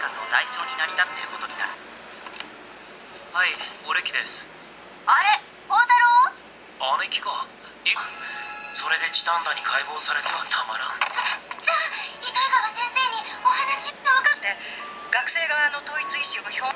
活を代償に成り立っていることになる。 はい、お歴です。 あれ、宝太郎？ 姉貴か。それでチタンダに解剖されてはたまらん。 じゃあ糸魚川先生にお話が分かって、 学生側の統一意思を表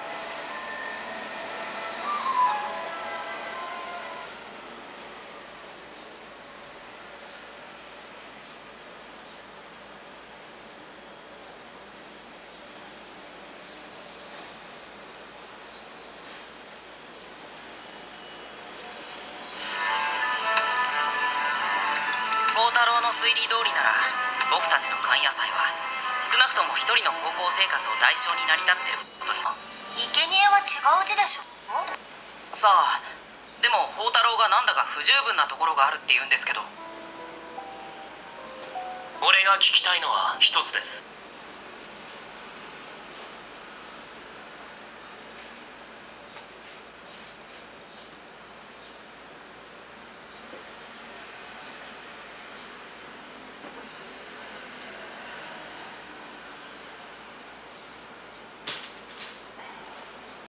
宝太郎の推理通りなら、僕たちの勘野菜は少なくとも一人の高校生活を代償に成り立っていることに。 生贄は違う字でしょ。 さあ、でも宝太郎がなんだか不十分なところがあるって言うんですけど。 俺が聞きたいのは一つです。